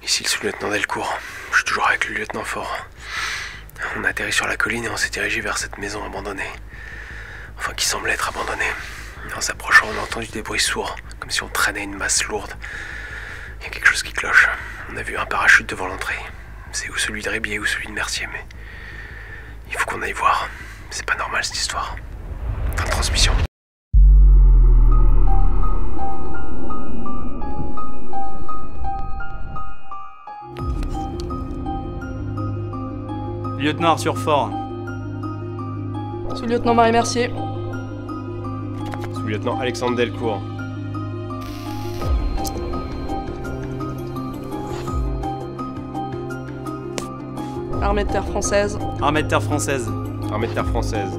Ici le sous-lieutenant Delcourt. Je suis toujours avec le lieutenant Fort. On a atterri sur la colline et on s'est dirigé vers cette maison abandonnée. Enfin, qui semble être abandonnée. En s'approchant, on a entendu des bruits sourds, comme si on traînait une masse lourde. Il y a quelque chose qui cloche. On a vu un parachute devant l'entrée. C'est ou celui de Rébier ou celui de Mercier, mais il faut qu'on aille voir. C'est pas normal cette histoire. Fin de transmission. Lieutenant Arthur Fort. Sous-lieutenant Marie Mercier. Sous-lieutenant Alexandre Delcourt. Armée de terre française. Armée de terre française. Armée de terre française.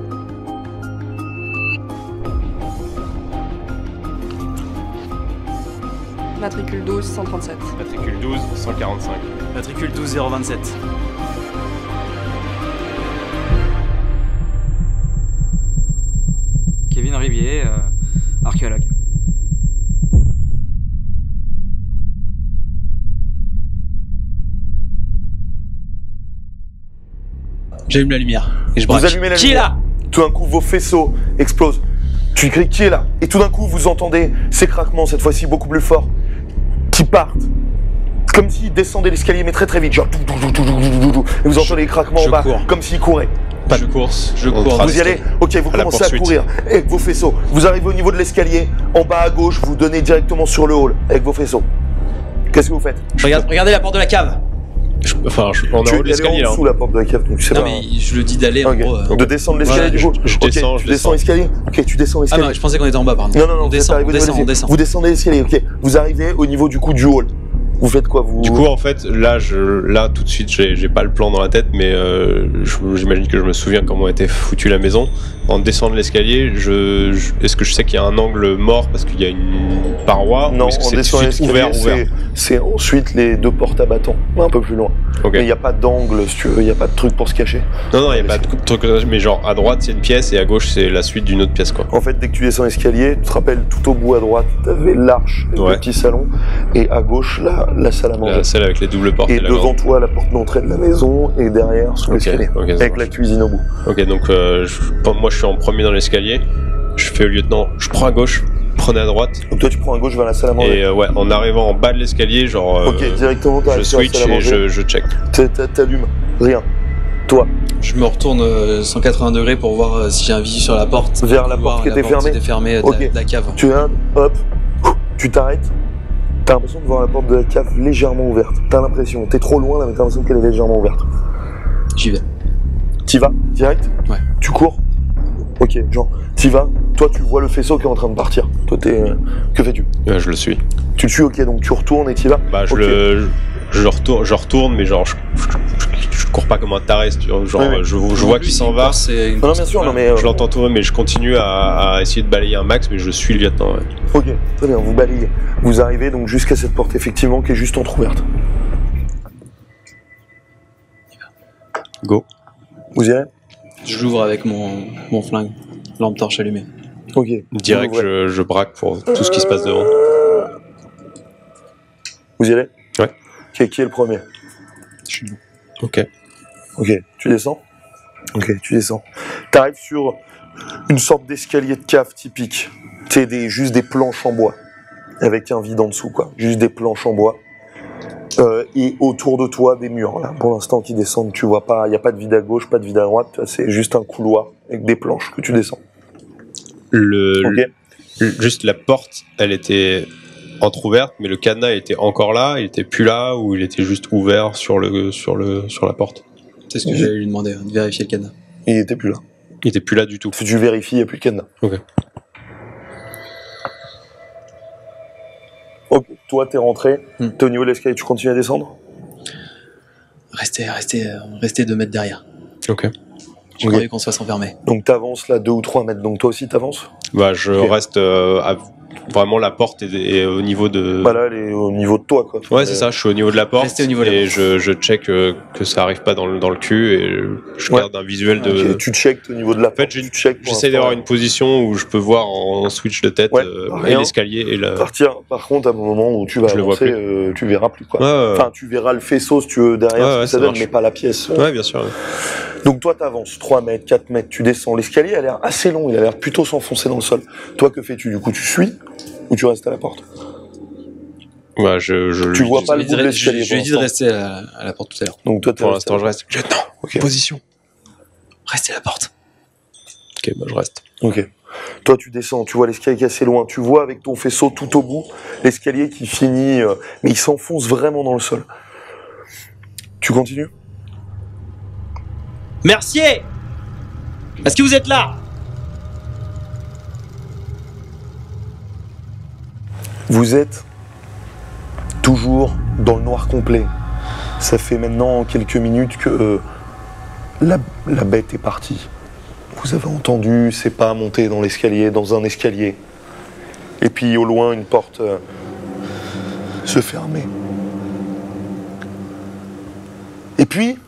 Matricule 12 137. Matricule 12 145. Matricule 12 027. Kevin Ribier, archéologue. J'allume la lumière et je braque. Vous allumez la Qui est lumière. là? Tout d'un coup, vos faisceaux explosent. Tu cries qui est là? Et tout d'un coup, vous entendez ces craquements, cette fois-ci beaucoup plus forts, qui partent. Comme s'ils descendaient l'escalier, mais très très vite. Genre, et vous entendez les craquements en bas, cours. comme s'ils couraient. Pas de course, je cours. Vous y allez? Ok, vous la commencez à poursuite. courir avec vos faisceaux. Vous arrivez au niveau de l'escalier, en bas à gauche, vous donnez directement sur le hall avec vos faisceaux. Qu'est-ce que vous faites? Regardez la porte de la cave. On est en haut de Tu es l'escalier allé là. en dessous la porte de la cave, donc c'est Non pas... mais je le dis d'aller Ok. en gros. De descendre l'escalier voilà, du coup. je Ok, descends, tu je descends descends. l'escalier. Ok, tu descends Ah l'escalier. non, je pensais qu'on était en bas, pardon. Non, non, non, on vous descend, êtes arrivé on au niveau descend, de on l'escalier. descend. Vous descendez l'escalier, ok. Vous arrivez au niveau du coup du hall. Vous faites quoi vous... Du coup, en fait, là tout de suite, j'ai pas le plan dans la tête, mais j'imagine que je me souviens comment était foutue la maison. En descendant l'escalier, est-ce que je sais qu'il y a un angle mort parce qu'il y a une paroi Non, ou est-ce que en c'est tout de descendant suite l'escalier, ouvert? c'est ensuite les deux portes à bâton, un peu plus loin. Ok. Mais il n'y a pas d'angle, si tu veux, il n'y a pas de truc pour se cacher. Non, il n'y a pas de truc, mais genre à droite c'est une pièce et à gauche c'est la suite d'une autre pièce quoi. En fait, dès que tu descends l'escalier, tu te rappelles, tout au bout à droite, tu avais l'arche, Ouais. le petit salon, et à gauche, la salle à manger. Celle avec les doubles portes. Et la devant grande. toi, la porte d'entrée de la maison, et derrière, sous l'escalier, ok, ça avec marche. la cuisine au bout. Ok, donc moi je suis en premier dans l'escalier. Je fais au lieutenant, je prends à gauche, prenez à droite. Donc toi, tu prends à gauche vers la salle à manger. Et ouais, en arrivant en bas de l'escalier, genre Ok, directement, je t'arrives sur la switch salle à et manger. je check. T'allumes, rien. Toi, Je me retourne 180 degrés pour voir si j'ai un visu sur la porte. vers la Voir porte qui était fermée. était fermée de Ok. de la cave. Tu viens, hop, tu t'arrêtes. T'as l'impression de voir la porte de la cave légèrement ouverte. T'as l'impression, t'es trop loin là, mais t'as l'impression qu'elle est légèrement ouverte. J'y vais. T'y vas, direct? Ouais. Tu cours? Ok, genre, t'y vas. Toi, tu vois le faisceau qui est en train de partir. Toi, que fais-tu? Je le suis. Tu le suis, ok, donc tu retournes et t'y vas? Bah Ok. je retourne, mais genre je cours pas comme un taré, si tu vois. Genre Oui, oui. je vois qu'il s'en va. C'est une Non, non, bien sûr, non, mais... Je l'entends tourner, mais je continue à essayer de balayer un max, mais je suis le lieutenant. Ouais. Ok, très bien, vous balayez. Vous arrivez donc jusqu'à cette porte, effectivement, qui est juste entrouverte. Go. Vous y allez? Je l'ouvre avec mon flingue, lampe torche allumée. Ok. Direct, Vous ouvrez. je braque pour tout ce qui se passe devant. Vous y allez? Ouais. Ok, qui est le premier? Je suis bon. Ok. Ok, tu descends? Ok, tu descends. T'arrives sur une sorte d'escalier de cave typique. C'est juste des planches en bois. Avec un vide en dessous, quoi. Juste des planches en bois. Et autour de toi, des murs, là. Pour l'instant, qui descendent, tu vois pas, il n'y a pas de vide à gauche, pas de vide à droite. C'est juste un couloir avec des planches que tu descends. Ok. Juste la porte, elle était entrouverte, mais le cadenas était encore là, il était plus là, ou il était juste ouvert sur la porte. C'est ce que j'allais lui demander, de vérifier le cadenas. Il était plus là. Il était plus là du tout. Si tu vérifies, il n'y a plus de cadenas. Ok. Ok, toi, t'es rentré. T'es au niveau de l'escalier, tu continues à descendre? Restez 2 mètres derrière. Ok. Je croyais qu'on soit s'enfermer. Donc t'avances là 2 ou 3 mètres. Donc toi aussi, t'avances? Bah je Ok. reste vraiment la porte est au niveau de... Bah là, elle est au niveau de toi, quoi. Ouais, c'est ça, je suis au niveau de la porte. Restez au niveau de la et porte. je check que ça arrive pas dans le cul et je Ouais. garde un visuel de... Ok, tu checkes au niveau de la En fait, porte. Tu checkes pour j'essaie l'instant, d'avoir une position où je peux voir en switch de tête Ouais, et rien. l'escalier et la... Par contre, à un moment où tu vas Je le vois avancer, tu verras plus, quoi. Ouais, Enfin, tu verras le faisceau, si tu veux, derrière, Ouais, ce que ouais, ça ça donne, marche. mais pas la pièce. ouais, bien sûr. Ouais. Donc toi, t'avances 3 mètres, 4 mètres, tu descends. L'escalier a l'air assez long, il a l'air plutôt s'enfoncer dans le sol. Toi, que fais-tu? Du coup, tu suis ou tu restes à la porte? Ouais, Tu vois pas le bout de l'escalier. Je lui ai dit de rester à la porte tout à l'heure. Donc toi, t'es Pour resté l'instant, à je la reste. Lieutenant, Ok. position. Restez à la porte. Ok, bah je reste. porte. Ok. Toi, tu descends, tu vois l'escalier qui est assez loin. Tu vois avec ton faisceau tout au bout l'escalier qui finit, mais il s'enfonce vraiment dans le sol. Tu continues? Mercier! Est-ce que vous êtes là? Vous êtes toujours dans le noir complet. Ça fait maintenant quelques minutes que la bête est partie. Vous avez entendu ses pas monter dans l'escalier, dans un escalier. Et puis au loin, une porte se fermer. Et puis,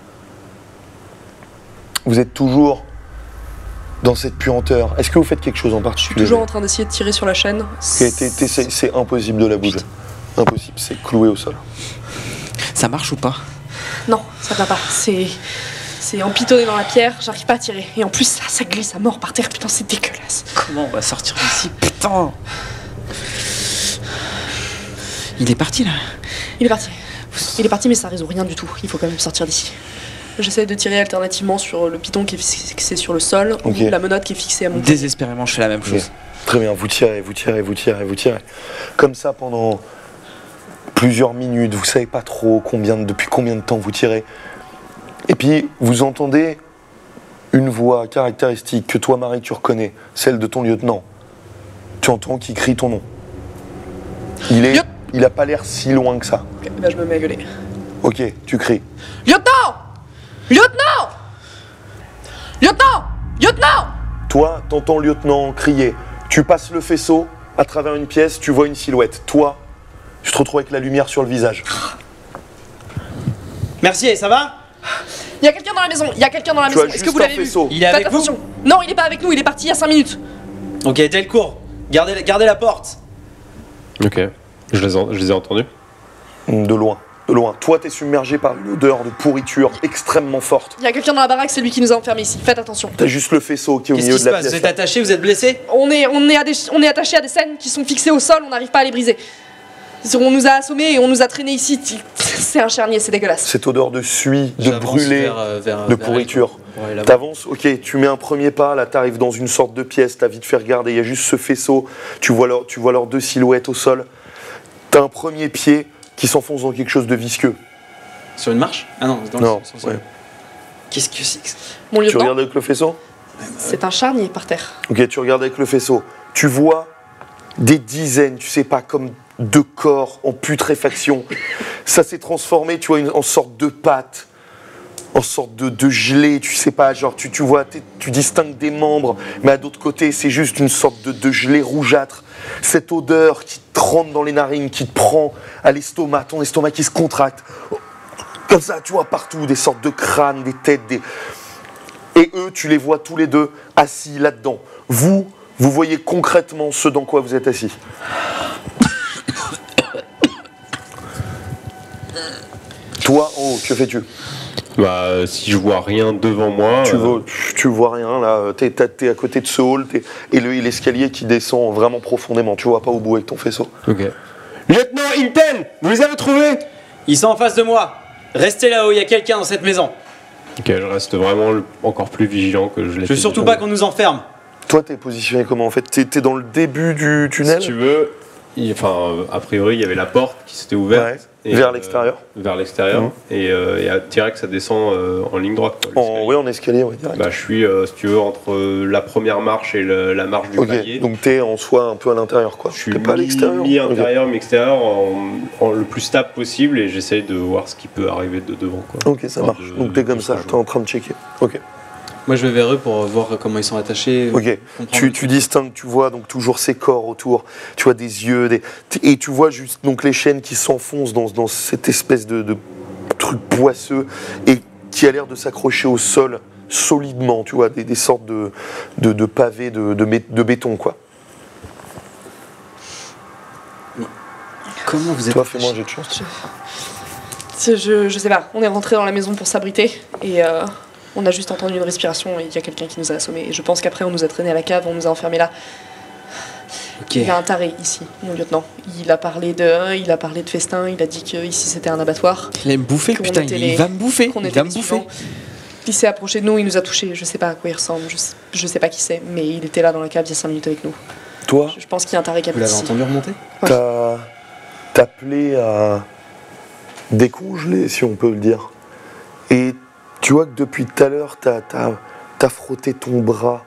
vous êtes toujours dans cette puanteur. Est-ce que vous faites quelque chose en Je suis particulier? toujours en train d'essayer de tirer sur la chaîne. C'est impossible de la bouger. Impossible, c'est cloué au sol. Ça marche ou pas? Non, ça va pas. C'est empitonné dans la pierre, j'arrive pas à tirer. Et en plus, ça glisse à mort par terre. Putain, c'est dégueulasse. Comment on va sortir d'ici? Putain! Il est parti là. Il est parti. Il est parti, mais ça résout rien du tout. Il faut quand même sortir d'ici. J'essaie de tirer alternativement sur le piton qui est fixé sur le sol, Ok. ou la menotte qui est fixée à mon pied. Désespérément, je fais la même chose. Très bien, vous tirez. Comme ça pendant plusieurs minutes, vous savez pas trop depuis combien de temps vous tirez. Et puis vous entendez une voix caractéristique que toi, Marie, tu reconnais, celle de ton lieutenant. Tu entends qu'il crie ton nom. Il a pas l'air si loin que ça. Ok, là, je me mets à gueuler. Ok, tu cries. Lieutenant! Lieutenant! Lieutenant! Lieutenant! Toi, t'entends le lieutenant crier. Tu passes le faisceau, à travers une pièce, tu vois une silhouette. Toi, tu te retrouves avec la lumière sur le visage. Mercier, ça va? Il y a quelqu'un dans la maison, il y a quelqu'un dans la Tu as maison. Est-ce que juste vous un l'avez vu? faisceau. Il est Faites avec vous? attention. Non, il est pas avec nous, il est parti il y a 5 minutes. Ok, Delcourt, gardez la porte. Ok. Je les ai entendus. De loin. Toi, t'es submergé par une odeur de pourriture extrêmement forte. Il y a quelqu'un dans la baraque, c'est lui qui nous a enfermés ici. Faites attention. T'as juste le faisceau qui est au Qu'est-ce milieu qui de se la passe? Vous pièce. êtes attaché, vous êtes blessé? On est attaché à des scènes qui sont fixées au sol, on n'arrive pas à les briser. On nous a assommés et on nous a traînés ici. C'est un charnier, c'est dégueulasse. Cette odeur de suie, de J'avance brûlé, vers de pourriture. Ouais, là-bas. T'avances, ok, tu mets un premier pas, là t'arrives dans une sorte de pièce, t'as vite fait regarder, il y a juste ce faisceau, tu vois leurs deux silhouettes au sol. T'as un premier pied qui s'enfonce dans quelque chose de visqueux. Sur une marche? Ah non, dans Non, le ouais. Qu'est-ce que c'est que ça? Mon Tu lieutenant, regardes avec le faisceau? c'est un charnier par terre. Ok, tu regardes avec le faisceau. Tu vois des dizaines, tu sais pas, comme de corps en putréfaction. Ça s'est transformé, tu vois, en sorte de pâte, en sorte de gelée, tu sais pas, genre tu vois, tu distingues des membres, mais à d'autres côtés, c'est juste une sorte de gelée rougeâtre. Cette odeur qui te rentre dans les narines, qui te prend à l'estomac, ton estomac qui se contracte. Comme ça, tu vois, partout, des sortes de crânes, des têtes, Et eux, tu les vois tous les deux assis là-dedans. Vous voyez concrètement ce dans quoi vous êtes assis. Toi, en haut, que fais-tu? Bah, si je vois rien devant moi. Tu vois rien, là. T'es à côté de ce hall, et l'escalier qui descend vraiment profondément. Tu vois pas au bout avec ton faisceau. Ok. Lieutenant Intel, vous les avez trouvés? Ils sont en face de moi. Restez là-haut, il y a quelqu'un dans cette maison. Ok, je reste vraiment encore plus vigilant que je l'ai Je veux surtout pas qu'on nous enferme. Toi, t'es positionné comment en fait? T'es dans le début du tunnel? Si tu veux, a priori, il y avait la porte qui s'était ouverte. Ouais. Et, Vers l'extérieur. Vers l'extérieur. Mhm. Et direct, ça descend en ligne droite. Quoi, En escalier, ouais, direct. bah, je suis, si tu veux, entre la première marche et la marche du Ok, palier. donc t'es en soi un peu à l'intérieur, quoi. Je suis T'es pas à l'extérieur. mi-intérieur, mi-extérieur, en le plus stable possible, et j'essaye de voir ce qui peut arriver de devant. Quoi. Ok, ça marche. Donc t'es comme ça, t'es en train de checker. Ok. Moi je vais vers eux pour voir comment ils sont attachés. Ok, tu distingues, tu vois donc toujours ces corps autour, tu vois des yeux, et tu vois juste donc les chaînes qui s'enfoncent dans cette espèce de truc poisseux et qui a l'air de s'accrocher au sol solidement, tu vois, des sortes de pavés de béton, quoi. Comment vous êtes... Toi, fais-moi un jet de chance. Je sais pas, on est rentré dans la maison pour s'abriter et on a juste entendu une respiration et il y a quelqu'un qui nous a assommés. Et je pense qu'après on nous a traînés à la cave, on nous a enfermés là. Ok. Il y a un taré ici, mon lieutenant. Il a parlé de festin, il a dit que ici c'était un abattoir. Il va me bouffer, Qu'on putain, était il va me bouffer. Qu'on Il était va me les bouffer. suivants. Il s'est approché de nous, il nous a touchés. Je sais pas à quoi il ressemble, je sais pas qui c'est, mais il était là dans la cave il y a 5 minutes avec nous. Toi, Je pense qu'il y a un taré qui Vous habite l'avez ici. entendu remonter? t'as appelé à décongeler, si on peut le dire. Et tu vois que depuis tout à l'heure, t'as frotté ton bras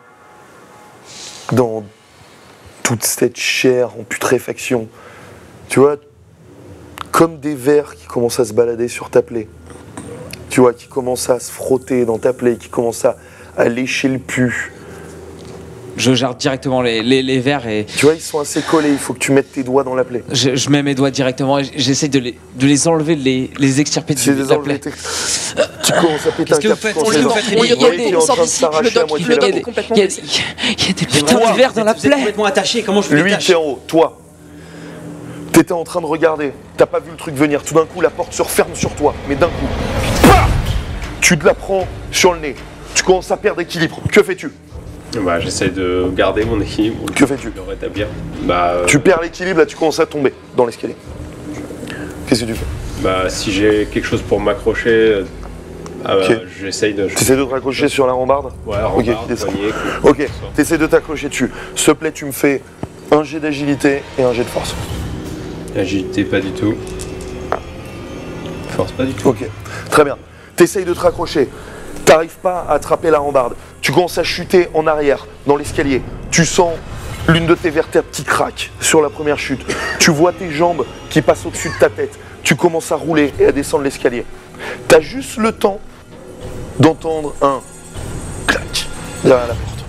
dans toute cette chair en putréfaction. Tu vois, comme des vers qui commencent à se balader sur ta plaie. Tu vois, qui commencent à se frotter dans ta plaie, qui commencent à lécher le pus. Je gère directement les verres et Tu vois, ils sont assez collés, il faut que tu mettes tes doigts dans la plaie. je mets mes doigts directement et j'essaie de les enlever, de les extirper C'est de des la plaie. Tu commences à péter Qu'est-ce un que vous câble, faites tu commences On à- lui On fait lui des- donne il est il en sort train de d'ici, s'arracher le la doc, moitié le de la doc peau. est complètement Il y a blessé. des putains de verres dans la plaie. complètement attaché, comment je me Lui, détache? Théo, toi, t'étais en train de regarder, t'as pas vu le truc venir, tout d'un coup la porte se referme sur toi, mais d'un coup, paf, tu te la prends sur le nez, tu commences à perdre équilibre, que fais-tu? Bah, j'essaie de garder mon équilibre, Que fais-tu? de le rétablir. Bah, Tu perds l'équilibre, là tu commences à tomber dans l'escalier. Qu'est-ce que tu fais? bah, si j'ai quelque chose pour m'accrocher, Ok. j'essaye de. T'essaies de te raccrocher sur la rambarde? Ouais, Ok, rembarre, il descend. poignet, Ok, t'essaies de t'accrocher dessus. S'il te plaît, tu me fais un jet d'agilité et un jet de force. Agilité, pas du tout. Force, pas du tout. Ok, très bien. T'essayes de te raccrocher. T'arrives pas à attraper la rambarde. Tu commences à chuter en arrière, dans l'escalier. Tu sens l'une de tes vertèbres qui craque sur la première chute. Tu vois tes jambes qui passent au-dessus de ta tête. Tu commences à rouler et à descendre l'escalier. T'as juste le temps d'entendre un clac derrière la porte.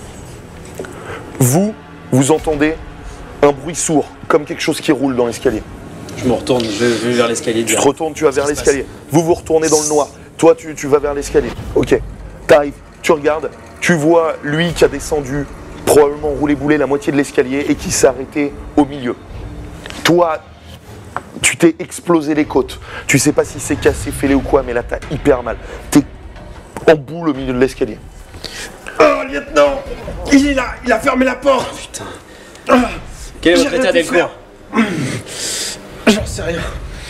Vous entendez un bruit sourd, comme quelque chose qui roule dans l'escalier. Je me retourne, je vais vers l'escalier. Tu te direct. retournes, tu vas vers Qu'est-ce qui se l'escalier. Vous retournez dans le noir. Toi, tu vas vers l'escalier. Ok. T'arrives, tu regardes, tu vois lui qui a descendu, probablement roulé-boulé la moitié de l'escalier et qui s'est arrêté au milieu. Toi, tu t'es explosé les côtes. Tu sais pas si c'est cassé, fêlé ou quoi, mais là t'as hyper mal. T'es en boule au milieu de l'escalier. Oh, lieutenant, il a fermé la porte. Putain. Quel est votre état d'Elcourt? J'en sais rien.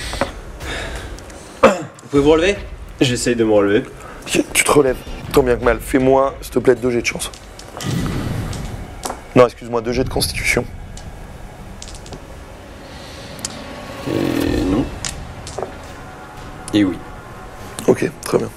Vous pouvez vous relever? J'essaye de me relever. Ok, tu te relèves, tant bien que mal. Fais-moi, s'il te plaît, 2 jets de chance. Non, excuse-moi, 2 jets de constitution. Et non. Et oui. Ok, très bien.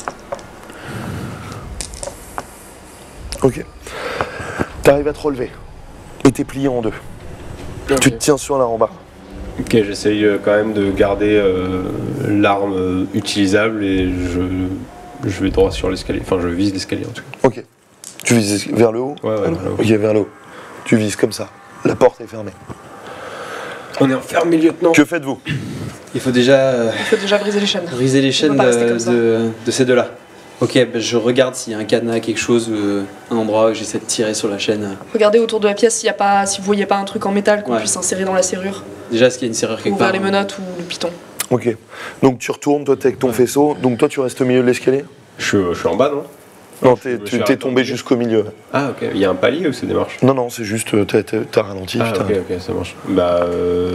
Ok. T'arrives à te relever. Et t'es plié en 2. Tu te tiens sur la rambarde. Ok, j'essaye quand même de garder l'arme utilisable et je vais droit sur l'escalier. Enfin, je vise l'escalier en tout cas. Ok. Tu vises vers le haut? Ouais, vers le haut. Ok, vers le haut. Tu vises comme ça. La porte est fermée. On est enfermé, lieutenant. Que faites-vous? Il faut déjà Il faut déjà briser les chaînes. briser les chaînes pas rester comme ça. de ces deux-là. Ok, ben je regarde s'il y a un cadenas, quelque chose, un endroit où j'essaie de tirer sur la chaîne. Regardez autour de la pièce s'il y a pas, si vous voyez pas un truc en métal qu'on Ouais. puisse insérer dans la serrure, Déjà, est-ce qu'il y a une serrure quelque ouvrir part? les menottes ou le piton. Ok. Donc tu retournes, toi t'es avec ton faisceau. Donc toi tu restes au milieu de l'escalier? Je suis en bas, non? Non, je suis t'es arrêté tombé au jusqu'au milieu. Ah, ok. Il y a un palier ou c'est des marches? Non, non, c'est juste, t'as ralenti. Ah, putain. ok, ça marche. Bah,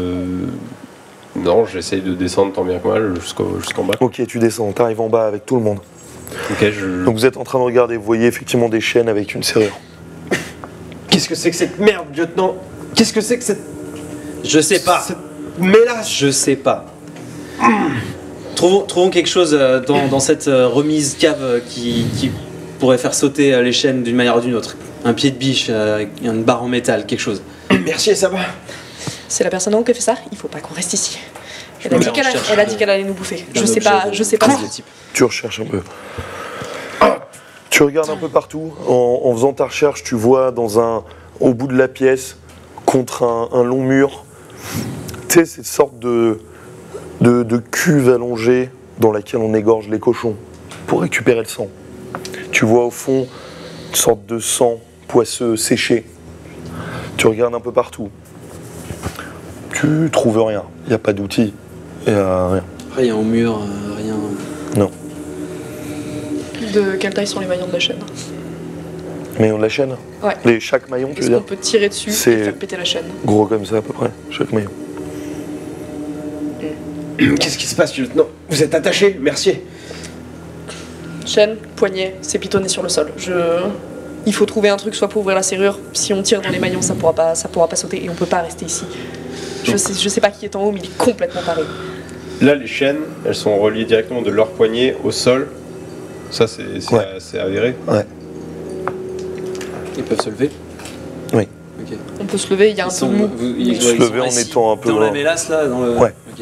non, j'essaye de descendre tant bien que mal jusqu'en bas. Ok, tu descends, t'arrives en bas avec tout le monde. Ok, je. Donc vous êtes en train de regarder, vous voyez effectivement des chaînes avec une serrure. Qu'est-ce que c'est que cette merde, lieutenant? Qu'est-ce que c'est que cette Je sais pas. mélasse? Je sais pas. Trouvons quelque chose dans cette remise cave qui pourrait faire sauter les chaînes d'une manière ou d'une autre. Un pied de biche, une barre en métal, quelque chose. Merci, ça va. C'est la personne en haut qui a fait ça, il faut pas qu'on reste ici. Elle me a dit mets en qu'elle recherche elle a dit qu'elle allait nous bouffer. d'un Je sais objet pas, de- je sais pas. de ce type. Tu recherches un peu. Tu regardes un peu partout. En faisant ta recherche, tu vois au bout de la pièce, contre un long mur, tu sais, cette sorte de cuve allongée dans laquelle on égorge les cochons pour récupérer le sang. Tu vois au fond une sorte de sang poisseux séché. Tu regardes un peu partout. Tu trouves rien. Il n'y a pas d'outils. Il n'y a rien. Rien au mur, rien. Non. De quelle taille sont les maillons de la chaîne? Maillon de la chaîne? Ouais. Chaque maillon, tu veux Est-ce dire? qu'on peut tirer dessus et faire péter la chaîne? Gros comme ça à peu près, chaque maillon. Qu'est-ce qui se passe, lieutenant? Vous êtes attaché, mercier. Chaîne, poignet, c'est pitonné sur le sol. Il faut trouver un truc soit pour ouvrir la serrure. Si on tire dans les maillons, ça pourra pas sauter et on peut pas rester ici. Je sais pas qui est en haut, mais il est complètement paré. Là, les chaînes, elles sont reliées directement de leur poignet au sol. Ça, c'est avéré. Ouais. Ils peuvent se lever? Oui. Ok. On peut se lever, il y a un peu de mou. Ils se lever en étant un peu dans la mélasse là, dans le. Ouais. Ok.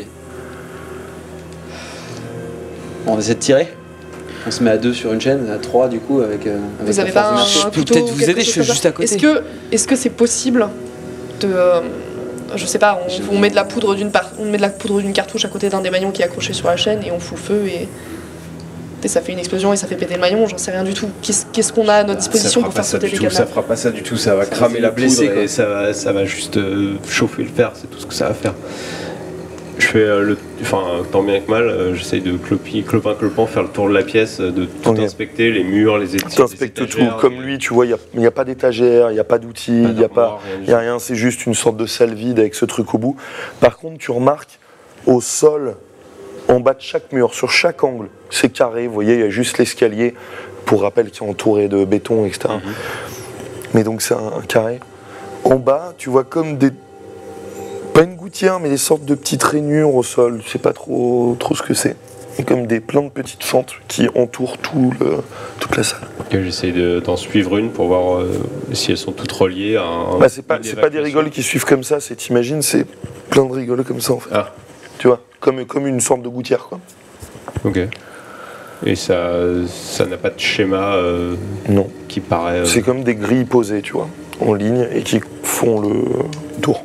Bon, on essaie de tirer. On se met à 2 sur une chaîne, à 3 du coup avec. Vous avez pas un couteau? Peut-être vous aider, je suis juste à côté. Est-ce que c'est possible de je sais pas, on met de la poudre d'une cartouche à côté d'un des maillons qui est accroché sur la chaîne et on fout le feu et ça fait une explosion et ça fait péter le maillon, j'en sais rien du tout. Qu'est-ce qu'on a à notre disposition pour faire sauter les cadavres? Ça fera pas ça du tout, ça va cramer la poudre et ça va juste chauffer le fer, c'est tout ce que ça va faire. Je fais tant bien que mal, j'essaye de clopin, faire le tour de la pièce, de tout inspecter, les murs, les étages. Tu inspectes tout, comme lui, tu vois, il n'y a pas d'étagère, il n'y a pas d'outils, il n'y a rien, c'est juste une sorte de salle vide avec ce truc au bout. Par contre, tu remarques, au sol, en bas de chaque mur, sur chaque angle, c'est carré, vous voyez, il y a juste l'escalier, pour rappel, qui est entouré de béton, etc. Mais donc c'est un carré. En bas, tu vois comme pas une gouttière, mais des sortes de petites rainures au sol, je sais pas trop ce que c'est. Et comme plein de petites fentes qui entourent toute la salle. J'essaye d'en suivre une pour voir si elles sont toutes reliées à c'est pas des rigoles qui suivent comme ça, t'imagines, c'est plein de rigoles comme ça en fait. Ah. Tu vois, comme une sorte de gouttière quoi. Ok. Et ça n'a pas de schéma non. Qui paraît... C'est comme des grilles posées, tu vois, en ligne et qui font le tour.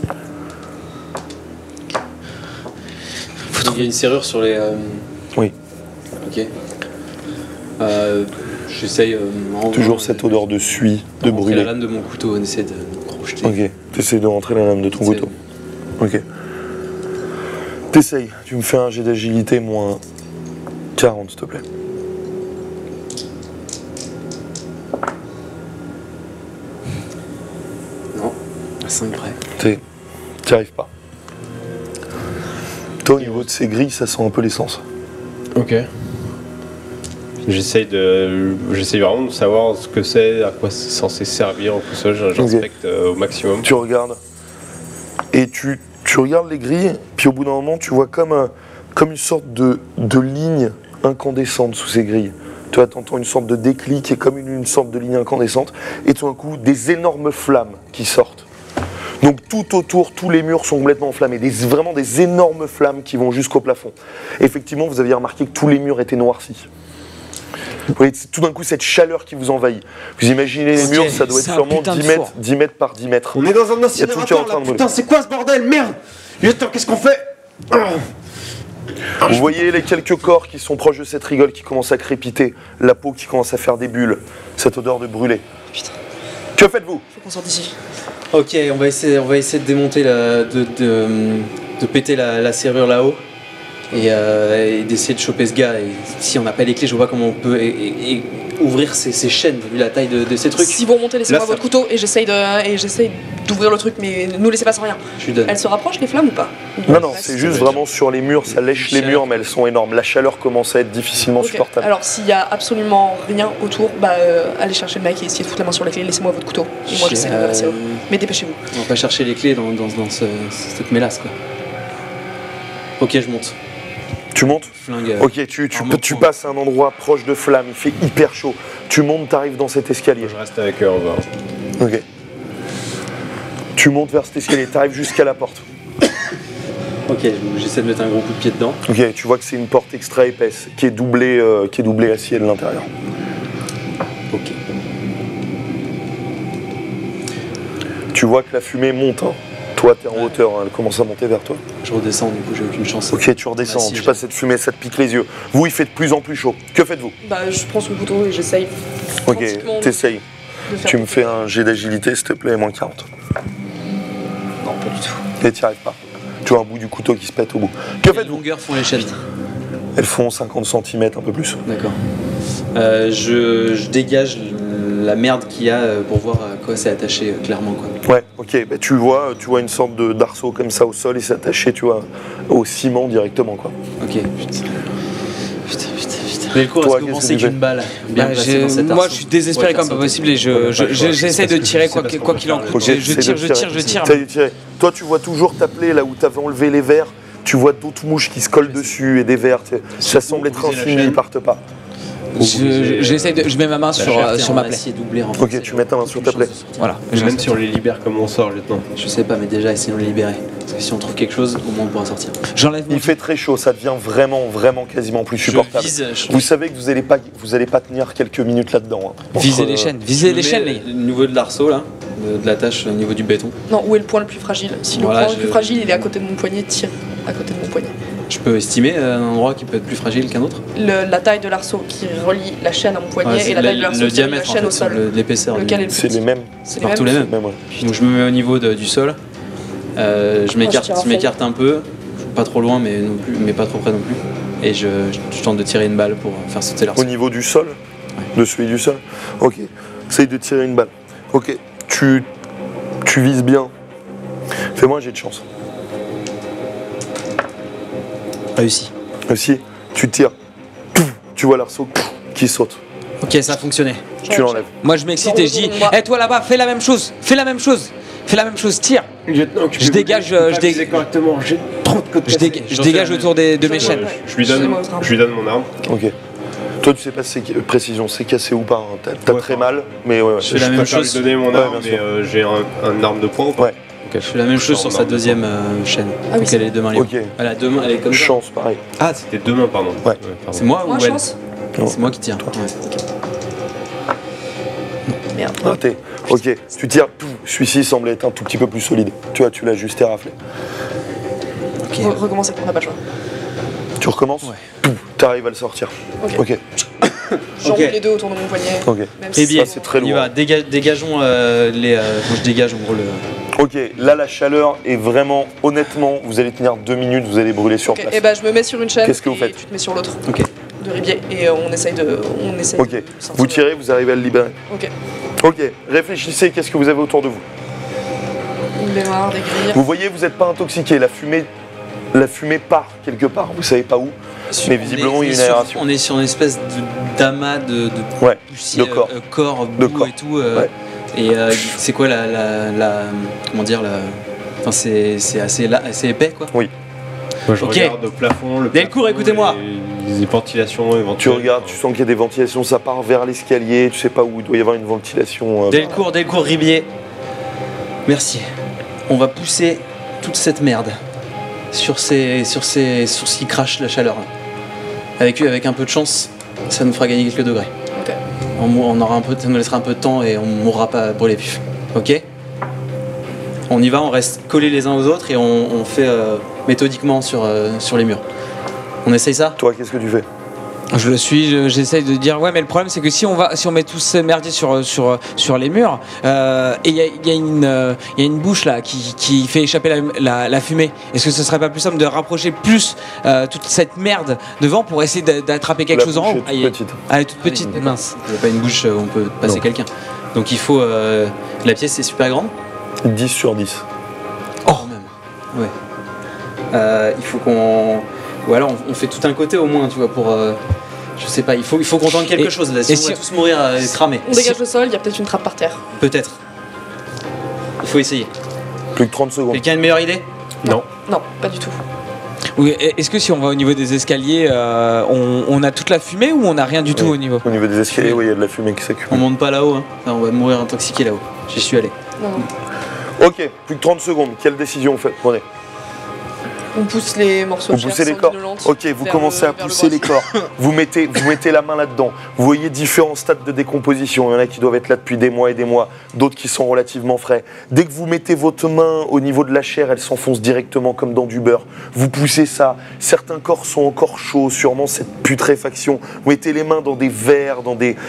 Il y a une serrure sur les... Oui. Ok. J'essaye... Toujours cette odeur de suie, de brûlé. La lame de mon couteau, on essaie de crocheter. Ok, t'essayes de rentrer la lame de ton couteau. Ok. T'essayes, tu me fais un jet d'agilité moins 40 s'il te plaît. Non, à 5 près. T'y arrives pas. Toi, au niveau de ces grilles, ça sent un peu l'essence. Ok. J'essaye vraiment de savoir ce que c'est, à quoi c'est censé servir, tout ça, j'inspecte au maximum. Tu regardes, et tu regardes les grilles, puis au bout d'un moment, tu vois comme une sorte de ligne incandescente sous ces grilles. Tu vois, t'entends une sorte de déclic et comme une sorte de ligne incandescente, et tout d'un coup, des énormes flammes qui sortent. Donc tout autour, tous les murs sont complètement enflammés, vraiment des énormes flammes qui vont jusqu'au plafond. Et effectivement, vous aviez remarqué que tous les murs étaient noircis. Vous voyez, tout d'un coup, cette chaleur qui vous envahit. Vous imaginez les murs, ça doit être sûrement 10 mètres par 10 mètres. On est dans un incinérateur là, putain, c'est quoi ce bordel? Merde! Lieutenant, qu'est-ce qu'on fait? Vous voyez les quelques corps qui sont proches de cette rigole qui commencent à crépiter, la peau qui commence à faire des bulles, cette odeur de brûlé. Putain. Que faites-vous? Faut qu'on sorte d'ici. Ok, on va essayer de démonter de péter la serrure là-haut et d'essayer de choper ce gars. Et si on n'a pas les clés, je vois pas comment on peut ouvrir ces chaînes vu la taille de ces trucs. Si vous remontez, laissez-moi votre couteau et j'essaye d'ouvrir le truc, mais nous laissez pas sans rien. Je lui donne. Elles se rapprochent les flammes ou pas? Non, c'est juste vraiment sur les murs, ça lèche les murs, mais elles sont énormes. La chaleur commence à être difficilement supportable. Alors s'il y a absolument rien autour, allez chercher le mec et essayez de foutre la main sur la clé, laissez-moi votre couteau. Et moi j'essaie d'ouvrir la serrure. Mais dépêchez-vous. On va pas chercher les clés dans cette mélasse quoi. Ok, je monte. Tu montes? Flingue. Ok, tu passes à un endroit proche de flammes, il fait hyper chaud. Tu montes, t'arrives dans cet escalier. Je reste avec eux, on va. Ok. Tu montes vers cet escalier, t'arrives jusqu'à la porte. Ok, j'essaie de mettre un gros coup de pied dedans. Ok, tu vois que c'est une porte extra épaisse, qui est doublée acier de l'intérieur. vois que la fumée monte. Hein. Toi, t'es en hauteur, hein, elle commence à monter vers toi. Je redescends, du coup, j'ai aucune chance. Ok, tu redescends, Ah, si, tu passes cette fumée, ça te pique les yeux. Vous, il fait de plus en plus chaud. Que faites-vous? Bah, je prends son couteau et j'essaye. Ok, gentiment t'essayes. de faire Tu me fais un jet d'agilité, s'il te plaît, moins 40. Non, pas du tout. Et t'y arrives pas. Tu vois un bout du couteau qui se pète au bout. Que Quelle faites-vous? longueur font les chaînes? Elles font 50 cm, un peu plus. D'accord. Je dégage la merde qu'il y a pour voir à quoi c'est attaché clairement, quoi. Ouais, ok, bah, tu vois une sorte d'arceau comme ça au sol et c'est attaché, tu vois, au ciment directement, quoi. Ok, putain. Delcourt, Toi, est-ce que vous qu'est-ce pensez que tu qu'une balle bien placée dans cet Moi, arceau je suis désespéré pourrait comme faire pas sauter? possible et j'essaie de tirer quoi qu'il en coûte. Ok, Je j'essaie tire, de je tirer. tire, je tire. T'essayes de tirer. Toi, tu vois toujours ta plaie là où t'avais enlevé les vers, tu vois d'autres mouches qui se collent dessus et des vers. Ça semble être infini, ils partent pas. Je mets ma main sur ma plaie. Doublé, Ok, tu mets ta main sur ta plaie. Voilà. Même si on les libère, comment on sort, lieutenant? Je sais pas, mais déjà essayons de les libérer. Parce que si on trouve quelque chose, au moins on pourra sortir. J'enlève mon Il fait très chaud, ça devient vraiment quasiment plus supportable. Vous savez que vous allez pas tenir quelques minutes là-dedans. Hein. Visez les chaînes, visez les chaînes, les gars. Au niveau de l'arceau là, de l'attache au niveau du béton. Non, où est le point le plus fragile? Si Voilà, le point le plus fragile, il est à côté de mon poignet, tire à côté de mon poignet. Je peux estimer un endroit qui peut être plus fragile qu'un autre. La taille de l'arceau qui relie la chaîne à mon poignet Ouais, et la taille de l'arceau le qui relie la diamètre en chaîne au fait, sol. l'épaisseur. Lequel est le plus C'est les mêmes. C'est les Partout mêmes. les mêmes. Même, ouais. Donc je me mets au niveau du sol. Je m'écarte, tire à je m'écarte un peu, pas trop loin mais non plus, mais pas trop près non plus. Et je tente de tirer une balle pour faire sauter l'arceau. Au niveau du sol, de celui du sol. Ok. Essaye de tirer une balle. Ok. Tu vises bien. Fais-moi un jet de chance. Réussi. Aussi, tu tires. Pouf, tu vois l'arceau pouf, qui saute. Ok, ça a fonctionné. Tu l'enlèves. Moi, je m'excite et je dis, hé toi là-bas, fais la même chose, fais la même chose, tire. Lieutenant, Je dégage, correctement, j'ai trop de côté. je dégage autour de mes chaînes. Je lui donne mon arme. Ok. Toi, tu sais pas si c'est précision, c'est cassé ou pas. Hein. T'as Ouais, très mal, mais ouais. Je fais la même préfère chose. lui donner mon Ouais, arme, bien mais sûr. j'ai un arme de poing ou pas? Ouais. Je fais la même chose sur sa deuxième chaîne. Ah oui, Donc elle est deux mains libres. Ok. Elle a deux mains, elle est comme ça. Chance, pareil. Ah, c'était deux mains, pardon. Ouais. pardon. C'est moi ou Moins elle? chance. C'est moi qui tire. Toi. Ouais. Merde. Raté. Ok. Tu tires. Pouf, celui-ci semble être un tout petit peu plus solide. Tu vois, tu l'as juste éraflé. Ok. Recommencer, on n'a pas le choix. Tu recommences. Ouais. Pouf, t'arrives à le sortir. Ok. J'enroule Ok. les deux autour de mon poignet. Ok. Même Très si bien. c'est très On y lourd. va. Dégageons les. Quand je dégage, en gros le. Ok, là la chaleur est vraiment, honnêtement, vous allez tenir 2 minutes, vous allez brûler sur Ok, place. et bah je me mets sur une chaîne. Qu'est-ce que vous et faites? Tu te mets sur l'autre. Ok. De ribier. Et on essaye de. Ok, sortir vous de- tirez, vous arrivez à le libérer. Ok. Ok, réfléchissez, qu'est-ce que vous avez autour de vous? Une baignoire, des grilles. Vous voyez, vous n'êtes pas intoxiqué, la fumée part quelque part, vous savez pas où. Mais visiblement, il y a une aération. On est sur une espèce d'amas de Ouais, poussière, de corps. corps, De boue corps. et tout. Ouais. Et c'est quoi comment dire enfin c'est assez épais quoi. Oui. Moi, je Ok. regarde au plafond, le Delcourt, plafond, écoutez-moi. Les ventilations Tu éventuelles. regardes, tu sens qu'il y a des ventilations, ça part vers l'escalier, tu sais pas où, il doit y avoir une ventilation. Delcourt, Ribier. Merci. On va pousser toute cette merde sur ce qui crache la chaleur. Avec un peu de chance, ça nous fera gagner quelques degrés. Ok. On aura ça nous laissera un peu de temps et on mourra pas brûlé vif. Ok? On y va, on reste collés les uns aux autres et on fait méthodiquement sur les murs. On essaye ça? Toi, qu'est-ce que tu fais? Je le suis, j'essaye de dire ouais, mais le problème c'est que si on met tous ces merdiers sur les murs, et il y a une bouche là qui fait échapper la fumée. Est-ce que ce serait pas plus simple de rapprocher plus toute cette merde devant pour essayer d'attraper quelque La chose en bouche haut? est toute Ah, petite. elle est toute petite, Oui, mince. Il n'y a pas une bouche où on peut passer Non. quelqu'un. Donc il faut. La pièce est super grande. 10 sur 10. Oh même. Ouais. Il faut qu'on. Ou alors on fait tout un côté au moins, tu vois, pour. Je sais pas, il faut qu'on tente quelque Et- chose là. et Sinon on si- va tous mourir cramés. On dégage le sol, il y a peut-être une trappe par terre. Peut-être. Il faut essayer. Plus que 30 secondes. Quelqu'un a une meilleure idée? Non, pas du tout. Oui, est-ce que si on va au niveau des escaliers, on a toute la fumée ou on a rien du tout Oui. au niveau? Au niveau des escaliers, oui, il y a de la fumée qui On s'accumule. monte pas là-haut, hein. Enfin, on va mourir intoxiqué là-haut. J'y suis allé. Non, non. Ok, plus que 30 secondes. Quelle décision vous faites? Prenez. On pousse les morceaux de Vous chair poussez les corps. sanguinolentes Ok, vous vers commencez à vers le pousser les bras. corps. Vous mettez la main là-dedans. Vous voyez différents stades de décomposition. Il y en a qui doivent être là depuis des mois et des mois, d'autres qui sont relativement frais. Dès que vous mettez votre main au niveau de la chair, elle s'enfonce directement comme dans du beurre. Vous poussez ça. Certains corps sont encore chauds, sûrement cette putréfaction. Vous mettez les mains dans des verres, dans des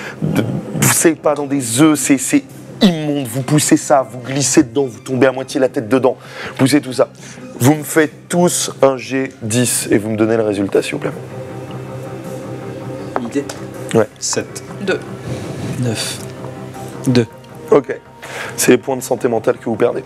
œufs, c'est immonde. Vous poussez ça, vous glissez dedans, vous tombez à moitié la tête dedans. Vous poussez tout ça. Vous me faites tous un G10 et vous me donnez le résultat, s'il vous plaît. Unité. 7. 2. 9. 2. Ok. C'est les points de santé mentale que vous perdez.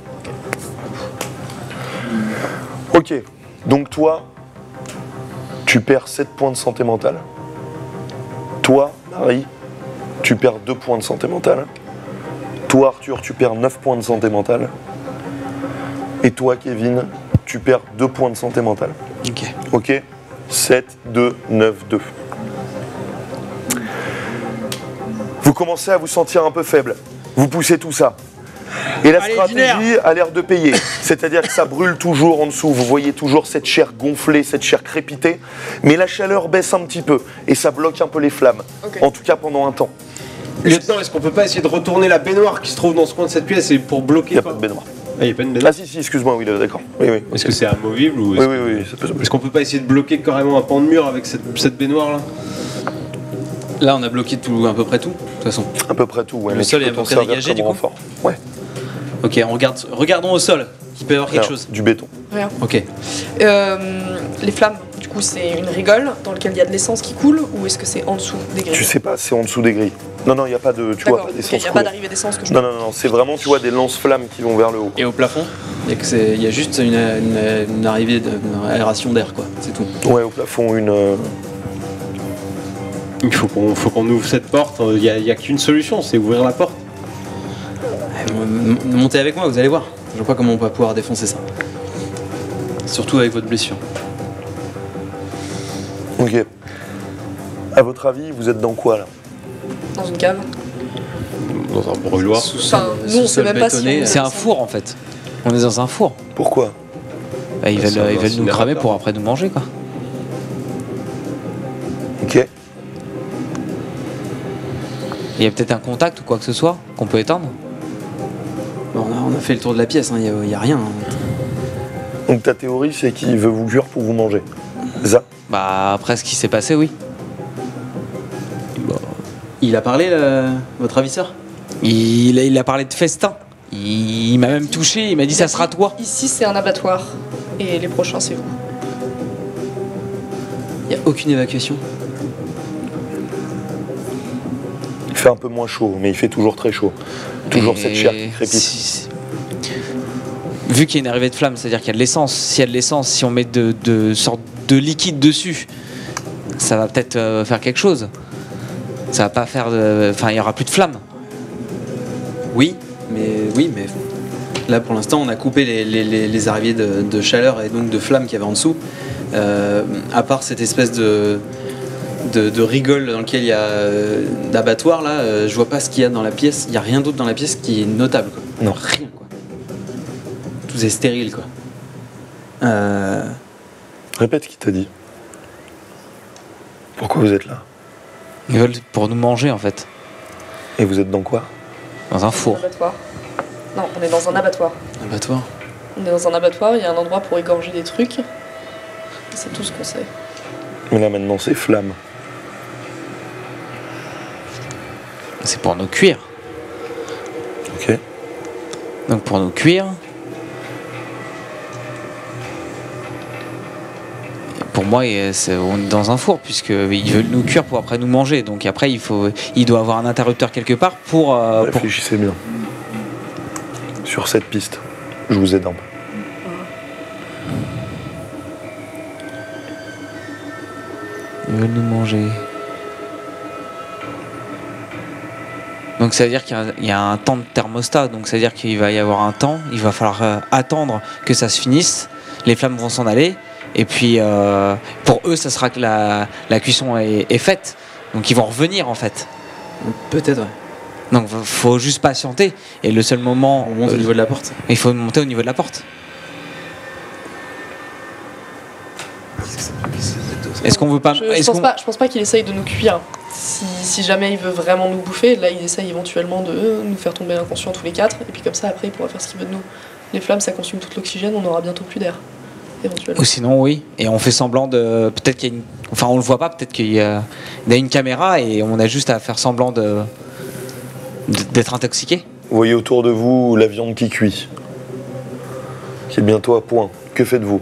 Ok. Donc toi, tu perds 7 points de santé mentale. Toi, Marie, tu perds 2 points de santé mentale. Toi, Arthur, tu perds 9 points de santé mentale. Et toi, Kevin, tu perds 2 points de santé mentale. Ok. Ok. 7, 2, 9, 2. Vous commencez à vous sentir un peu faible. Vous poussez tout ça. Et la stratégie a l'air de payer. C'est-à-dire que ça brûle toujours en dessous. Vous voyez toujours cette chair gonflée, cette chair crépiter. Mais la chaleur baisse un petit peu. Et ça bloque un peu les flammes. Ok. En tout cas pendant un temps. Lieutenant, est-ce qu'on peut pas essayer de retourner la baignoire qui se trouve dans ce coin de cette pièce et pour Il bloquer n'y a pas de baignoire. Ah, il n'y a pas de baignoire. Ah si, excuse-moi, oui, là, d'accord. Oui, oui. Est-ce que c'est amovible ou Oui, oui, oui, ça peut se est-ce qu'on peut pas essayer de bloquer carrément un pan de mur avec cette baignoire là? Là, on a bloqué tout, à peu près tout, de toute façon. à peu près tout. Ouais, Le mais sol tu est peux à peu t'en près servir dégagé, comme du coup renfort. Ouais. Ok, regardons au sol. Il peut y avoir quelque Alors, chose. du béton. Rien. Ok. Les flammes, du coup, c'est une rigole dans laquelle il y a de l'essence qui coule ou est-ce que c'est en dessous des grilles? Tu sais pas, c'est en dessous des grilles. Non, non, il n'y a pas de. Tu vois, D'accord, pas ok, d'essence il n'y a pas couler. d'arrivée d'essence que je Non, non, non, c'est vraiment, tu vois, des lance-flammes qui vont vers le haut. Et au plafond, il y a juste une arrivée d'aération d'air, quoi. C'est tout. Ouais, au plafond, une. Il faut qu'on ouvre cette porte. Il y a qu'une solution, c'est ouvrir la porte. Montez avec moi, vous allez voir. Je vois pas comment on va pouvoir défoncer ça. Surtout avec votre blessure. Ok. À votre avis, vous êtes dans quoi là? dans une cave. Dans un brûloir. Enfin, nous, on sait même pas si on- C'est un four en fait. On est dans un four. Pourquoi? Bah, ils C'est un veulent nous incinérateur. cramer pour après nous manger quoi. Ok. Il y a peut-être un contact ou quoi que ce soit qu'on peut éteindre. Bon, on a fait le tour de la pièce, il n'y a rien. Donc ta théorie, c'est qu'il veut vous cuire pour vous manger. C'est ça? Bah après ce qui s'est passé oui. Il a parlé, votre ravisseur? Il a parlé de festin. Il m'a même touché, il m'a dit ça sera toi. Ici, c'est un abattoir. Et les prochains, c'est vous. Il n'y a aucune évacuation. Il fait un peu moins chaud, mais il fait toujours très chaud. Toujours cette chair qui crépite. Vu qu'il y a une arrivée de flamme, c'est-à-dire qu'il y a de l'essence. S'il y a de l'essence, si on met de sortes de liquide dessus, ça va peut-être faire quelque chose. Ça va pas faire de... Enfin, il y aura plus de flamme. Oui, mais là pour l'instant on a coupé les arrivées de chaleur et donc de flammes qu'il y avait en dessous. À part cette espèce de rigole dans lequel il y a d'abattoir là, je vois pas ce qu'il y a dans la pièce. Il y a rien d'autre dans la pièce qui est notable quoi. Non. Rien quoi. Tout est stérile quoi. Répète ce qu'il t'a dit. Pourquoi vous êtes là? Ils veulent pour nous manger en fait. Et vous êtes dans quoi? Dans un Un four. abattoir. Non, on est dans un abattoir. Abattoir. On est dans un abattoir, il y a un endroit pour égorger des trucs. C'est tout ce qu'on sait. Mais là maintenant, c'est flamme. C'est pour nous cuire. Ok. Donc pour nous cuire. Pour moi, on est dans un four puisqu'ils veulent nous cuire pour après nous manger. Donc après, il doit avoir un interrupteur quelque part pour Réfléchissez bien. Sur cette piste, je vous aide un peu. Ils veulent nous manger. Donc ça veut dire qu'il y a un temps de thermostat. Donc ça veut dire qu'il va y avoir un temps. Il va falloir attendre que ça se finisse. Les flammes vont s'en aller. Et puis pour eux, ça sera que la cuisson est faite. Donc ils vont revenir en fait. Peut-être ouais. Donc faut juste patienter. Et le seul moment, On monte au niveau de la porte. il faut monter au niveau de la porte. Est-ce qu'on veut pas... Je pense pas qu'il essaye de nous cuire. Si jamais il veut vraiment nous bouffer, là il essaye éventuellement de nous faire tomber inconscients tous les 4, et puis comme ça après il pourra faire ce qu'il veut de nous. Les flammes ça consomme tout l'oxygène, on aura bientôt plus d'air. Ou sinon oui, et on fait semblant de... Peut-être qu'il y a une... Enfin on le voit pas, peut-être qu'il y a une caméra et on a juste à faire semblant d'être intoxiqué. Vous voyez autour de vous la viande qui cuit, qui est bientôt à point. Que faites-vous?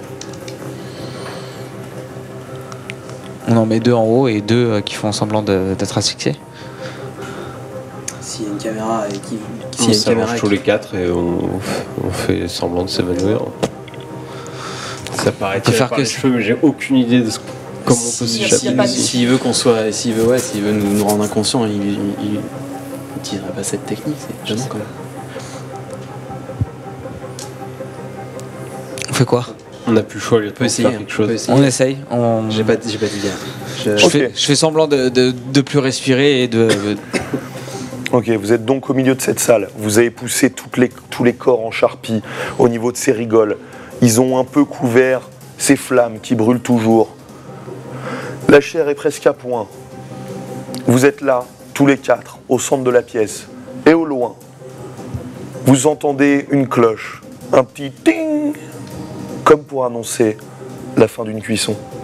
On en met 2 en haut et 2 qui font semblant d'être asphyxiés. S'il y a une caméra et On s'allonge tous les 4 et on fait semblant de s'évanouir. Ça paraît tiré par les cheveux, mais j'ai aucune idée de comment on peut s'échapper. S'il veut s'il veut nous rendre inconscients, il utiliserait pas cette technique, c'est gênant quand même. On fait quoi? On n'a plus le choix, il peut essayer quelque chose. On essaye. J'ai pas d'idée. Je fais semblant de plus respirer et de... Ok, vous êtes donc au milieu de cette salle. Vous avez poussé tous les corps en charpie au niveau de ces rigoles. Ils ont un peu couvert ces flammes qui brûlent toujours. La chair est presque à point. Vous êtes là, tous les 4, au centre de la pièce. Et au loin, vous entendez une cloche. Un petit ting, comme pour annoncer la fin d'une cuisson.